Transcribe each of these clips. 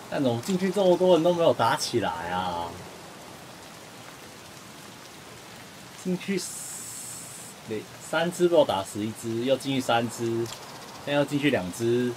但怎么进去这么多人都没有打起来啊？进去3只被我打11只，又进去3只，现在又进去2只。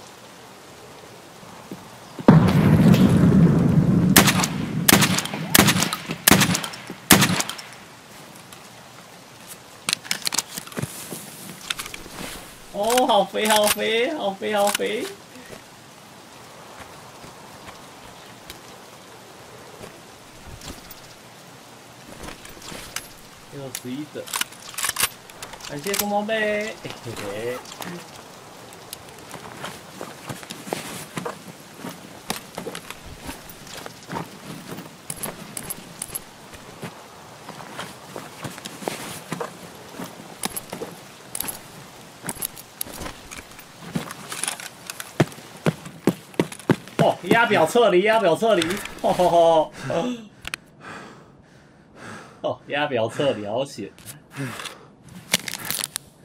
哦，好肥，好肥，好肥，好肥！61的，感谢松装备，嘿嘿。哦，压表撤离，压表撤离，吼吼吼！哦，压表撤离，好险！